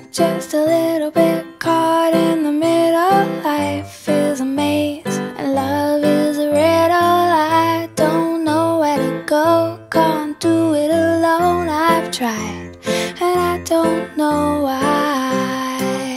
Just a little bit caught in the middle. Life is a maze and love is a riddle. I don't know where to go, can't do it alone. I've tried and I don't know why.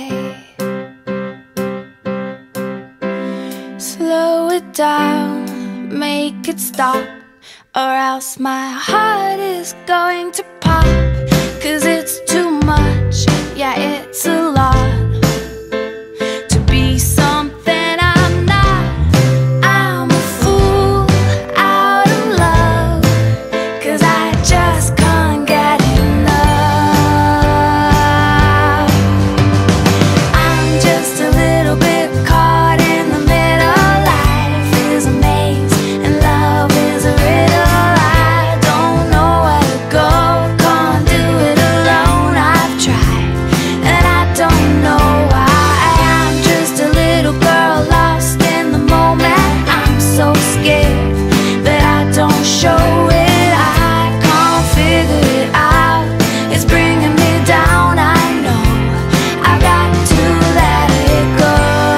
Slow it down, make it stop, or else my heart is going to pop. 'Cause it's too much, yeah, it's a lot to be something I'm not. I'm a fool out of love, 'cause I just can't get enough. I'm just a little bit caught in the middle. Life is a maze and love is a riddle. I don't know where to go, can't do it alone. I've tried and I don't know why. I'm just a little girl lost in the moment. I'm so scared that I don't show it. I can't figure it out, it's bringing me down. I know I've got to let it go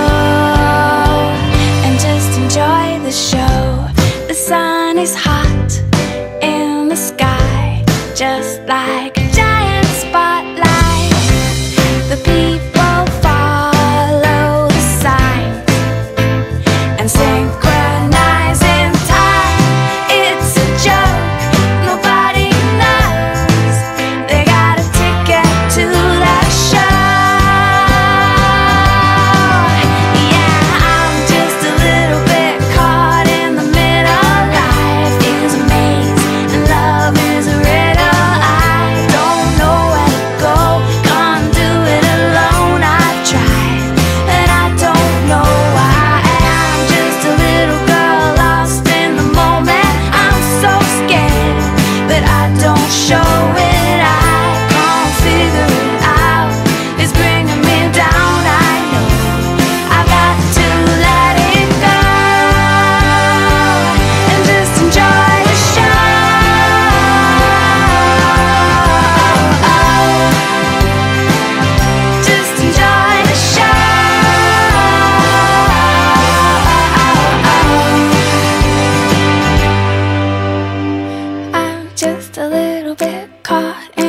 and just enjoy the show. The sun is hot in the sky, just like a giant spotlight. The people follow the signs and synchronize in time. It's a joke, nobody knows they got a ticket to that show. Yeah, I'm just a little bit caught in the middle. Life is a maze and love is a riddle. I don't know where to go, can't do it alone. I've tried and I don't know why. I'm just a little girl lost in the moment. I'm so scared but I don't show it. I can't figure it out, it's bringing me down. I know I've got to let it go and just enjoy the show. Just enjoy the show. I'm just a little bit caught in